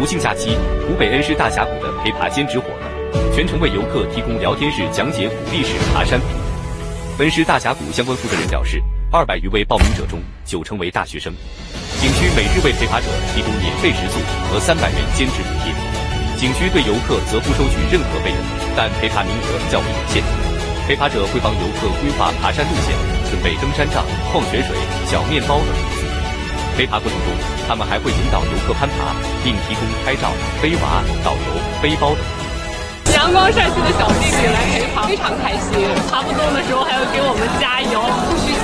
国庆假期，湖北恩施大峡谷的陪爬兼职火了，全程为游客提供聊天室讲解古历史爬山。恩施大峡谷相关负责人表示，200余位报名者中90%为大学生。景区每日为陪爬者提供免费食宿和300元兼职补贴。景区对游客则不收取任何费用，但陪爬名额较为有限。陪爬者会帮游客规划爬山路线，准备登山杖、矿泉水、小面包等物资。陪爬过程中，他们还会引导游客攀爬，并提供拍照、背娃、导游、背包等。 阳光帅气的小弟弟来陪爬，非常开心。爬不动的时候还要给我们加油，不虚